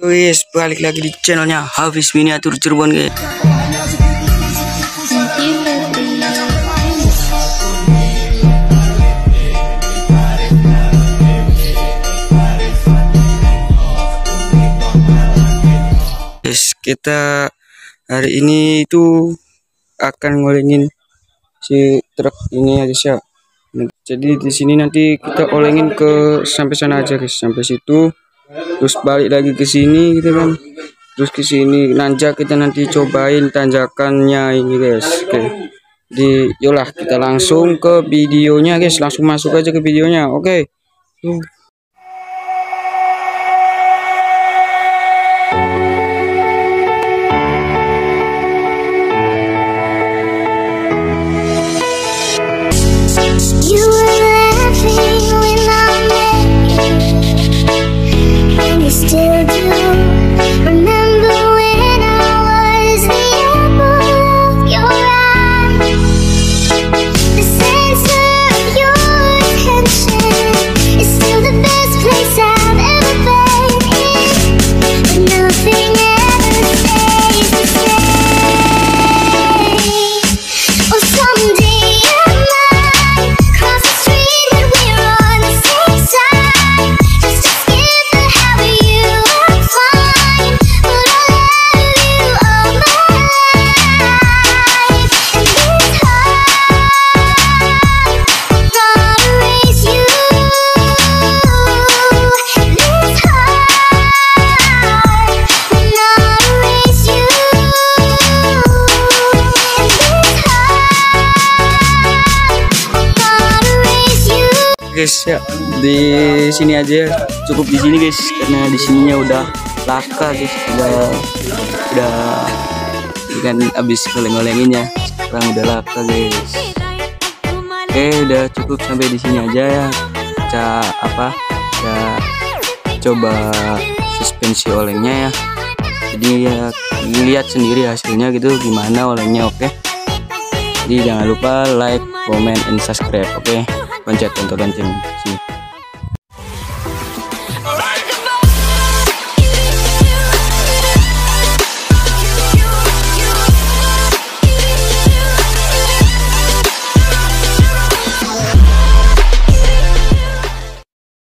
Guys, balik lagi di channelnya Hafiz Miniatur Cirebon, guys. Guys, kita hari ini itu akan ngolengin si truk ini ya guys ya. Jadi di sini nanti kita olengin ke sampai sana aja guys, sampai situ. Terus balik lagi ke sini gitu kan. Terus ke sini nanjak, kita nanti cobain tanjakannya ini guys. Oke. Yolah kita langsung ke videonya guys, langsung masuk aja ke videonya. Oke. You were laughing when I met you, and you still do. Remember when I was the apple of your eye? The center of your attention is still the best place I've ever been in, but nothing ever stays the same. Oh, someday guys ya, di sini aja, cukup di sini guys, karena di sininya udah laka guys, udah kan abis ngoleng-ngolenginnya, sekarang udah laka guys. Oke, udah cukup sampai di sini aja ya. Kita coba suspensi olengnya ya. Jadi ya lihat sendiri hasilnya gitu gimana olengnya. Oke. Jadi jangan lupa like, comment, and subscribe. Oke. Pencet lonceng.